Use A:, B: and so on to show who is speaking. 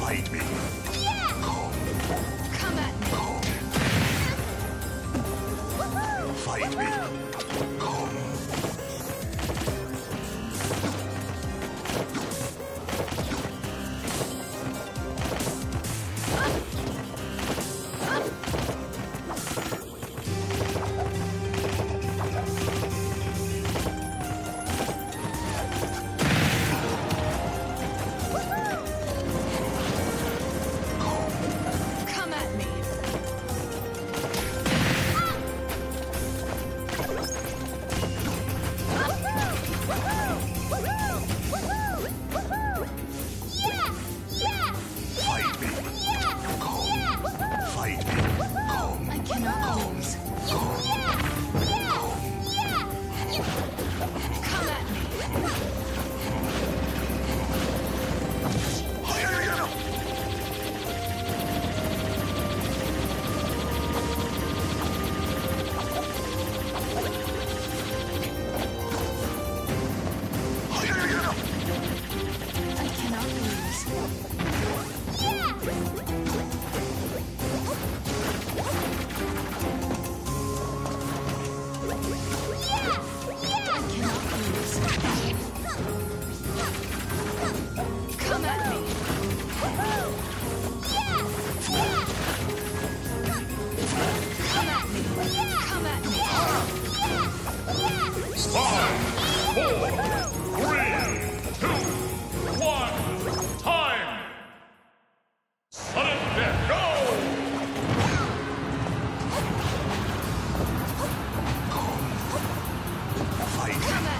A: Fight me.
B: Yeah! Come at me.
A: Fight me.
B: Come at me.
A: Fight me. Fight me.
B: I cannot lose. Come at me. I cannot lose. I cannot lose. Come at me. Come at me. Come at me.
C: 5, 4, 3, 2, 1, time! Sudden death, go!
A: Fight me.
B: Come at